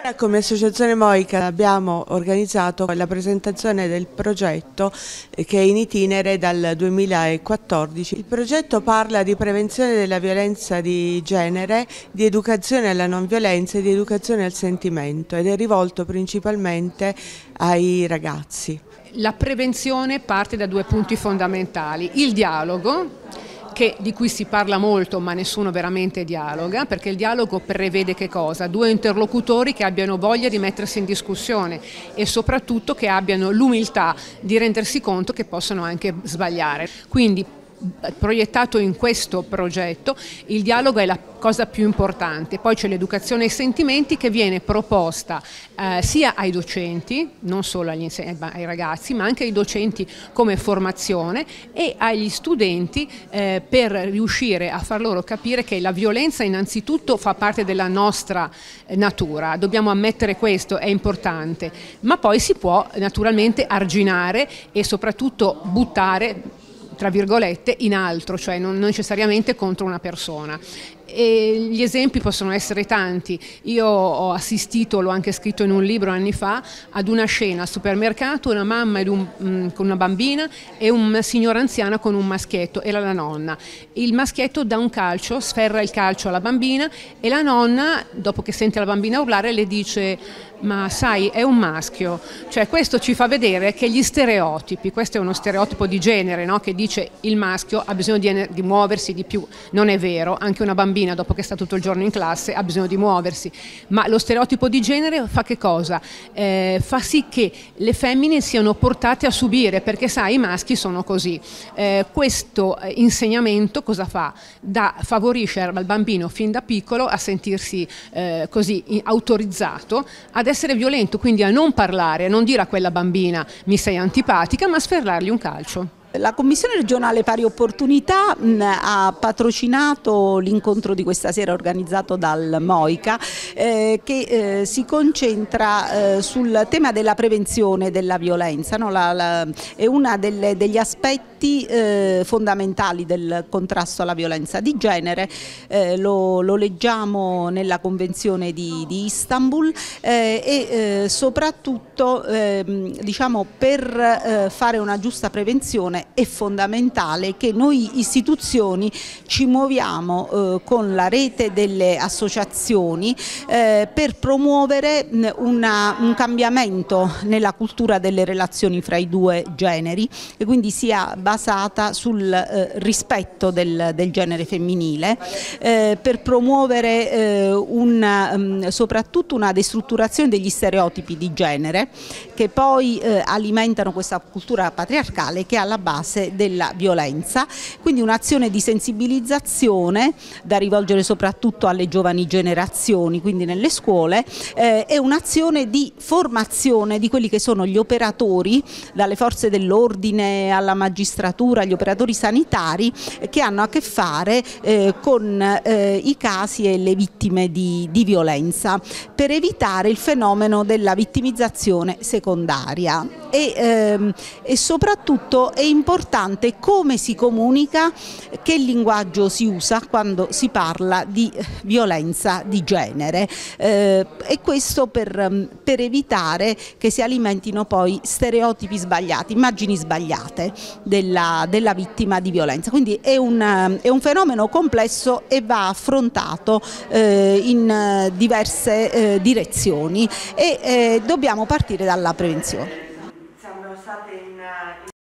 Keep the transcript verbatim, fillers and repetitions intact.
Come Associazione Moica abbiamo organizzato la presentazione del progetto che è in itinere dal duemilaquattordici. Il progetto parla di prevenzione della violenza di genere, di educazione alla non violenza e di educazione al sentimento ed è rivolto principalmente ai ragazzi. La prevenzione parte da due punti fondamentali: il dialogo, Che, di cui si parla molto ma nessuno veramente dialoga, perché il dialogo prevede che cosa? Due interlocutori che abbiano voglia di mettersi in discussione e soprattutto che abbiano l'umiltà di rendersi conto che possono anche sbagliare. Quindi, proiettato in questo progetto, il dialogo è la cosa più importante. Poi c'è l'educazione ai sentimenti che viene proposta eh, sia ai docenti, non solo agli ai ragazzi, ma anche ai docenti come formazione e agli studenti eh, per riuscire a far loro capire che la violenza innanzitutto fa parte della nostra natura, dobbiamo ammettere questo, è importante, ma poi si può naturalmente arginare e soprattutto buttare tra virgolette in altro, cioè non necessariamente contro una persona. E gli esempi possono essere tanti. Io ho assistito, l'ho anche scritto in un libro anni fa, ad una scena al supermercato, una mamma ed un, mh, con una bambina e una signora anziana con un maschietto, era la nonna. Il maschietto dà un calcio, sferra il calcio alla bambina e la nonna, dopo che sente la bambina urlare, le dice: ma sai, è un maschio. Cioè questo ci fa vedere che gli stereotipi, questo è uno stereotipo di genere, no? Che dice il maschio ha bisogno di, di muoversi di più. Non è vero, anche una bambina dopo che sta tutto il giorno in classe ha bisogno di muoversi, ma lo stereotipo di genere fa che cosa? Eh, fa sì che le femmine siano portate a subire, perché sai, i maschi sono così. Eh, questo insegnamento cosa fa? Da, favorisce al bambino fin da piccolo a sentirsi eh, così autorizzato ad essere violento, quindi a non parlare, a non dire a quella bambina mi sei antipatica, ma a sferrargli un calcio. La Commissione regionale pari opportunità mh, ha patrocinato l'incontro di questa sera organizzato dal Moica eh, che eh, si concentra eh, sul tema della prevenzione della violenza, no? la, la, è uno degli aspetti eh, fondamentali del contrasto alla violenza di genere, eh, lo, lo leggiamo nella Convenzione di, di Istanbul eh, e eh, soprattutto eh, diciamo, per eh, fare una giusta prevenzione è fondamentale che noi istituzioni ci muoviamo eh, con la rete delle associazioni eh, per promuovere una, un cambiamento nella cultura delle relazioni fra i due generi e quindi sia basata sul eh, rispetto del, del genere femminile, eh, per promuovere eh, un, um, soprattutto una destrutturazione degli stereotipi di genere che poi eh, alimentano questa cultura patriarcale che è alla base della violenza, quindi un'azione di sensibilizzazione da rivolgere soprattutto alle giovani generazioni, quindi nelle scuole, eh, e un'azione di formazione di quelli che sono gli operatori, dalle forze dell'ordine alla magistratura, gli operatori sanitari eh, che hanno a che fare eh, con eh, i casi e le vittime di, di violenza, per evitare il fenomeno della vittimizzazione secondaria e, ehm, e soprattutto è importante come si comunica, che linguaggio si usa quando si parla di violenza di genere eh, e questo per, per evitare che si alimentino poi stereotipi sbagliati, immagini sbagliate della, della vittima di violenza. Quindi è un, è un fenomeno complesso e va affrontato eh, in diverse eh, direzioni e eh, dobbiamo partire dalla prevenzione. Siamo state in